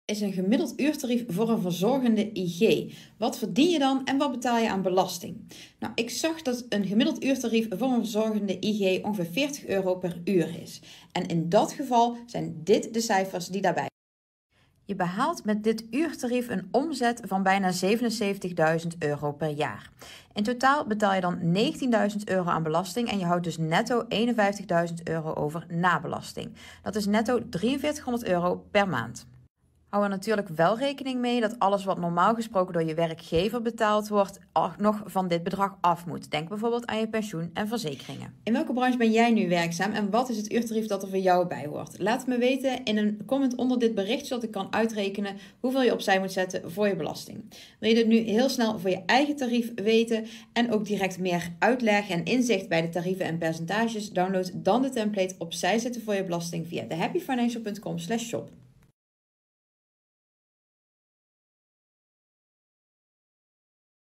is een gemiddeld uurtarief voor een verzorgende IG. Wat verdien je dan en wat betaal je aan belasting? Nou, ik zag dat een gemiddeld uurtarief voor een verzorgende IG ongeveer €40 per uur is. En in dat geval zijn dit de cijfers die daarbij. Je behaalt met dit uurtarief een omzet van bijna €77.000 per jaar. In totaal betaal je dan €19.000 aan belasting en je houdt dus netto €51.000 over na belasting. Dat is netto €4300 per maand. Hou er natuurlijk wel rekening mee dat alles wat normaal gesproken door je werkgever betaald wordt, nog van dit bedrag af moet. Denk bijvoorbeeld aan je pensioen en verzekeringen. In welke branche ben jij nu werkzaam en wat is het uurtarief dat er voor jou bij hoort? Laat het me weten in een comment onder dit bericht, zodat ik kan uitrekenen hoeveel je opzij moet zetten voor je belasting. Wil je dit nu heel snel voor je eigen tarief weten en ook direct meer uitleg en inzicht bij de tarieven en percentages? Download dan de template opzij zetten voor je belasting via thehappyfinancial.com/shop.